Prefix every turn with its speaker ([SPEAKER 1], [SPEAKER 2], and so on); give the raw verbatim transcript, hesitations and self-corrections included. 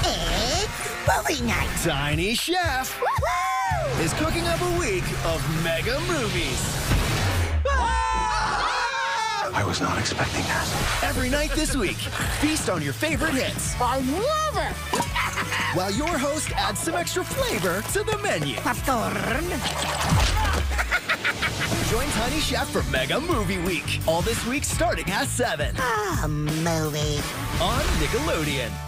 [SPEAKER 1] It's movie night.
[SPEAKER 2] Tiny Chef
[SPEAKER 1] Woohoo!
[SPEAKER 2] is cooking up a week of mega movies.
[SPEAKER 3] I was not expecting that.
[SPEAKER 2] Every night this week, feast on your favorite hits,
[SPEAKER 1] I love it.
[SPEAKER 2] while your host adds some extra flavor to the menu.
[SPEAKER 1] Popcorn.
[SPEAKER 2] Join Tiny Chef for Mega Movie Week. All this week starting at seven
[SPEAKER 1] Ah, movie.
[SPEAKER 2] on Nickelodeon.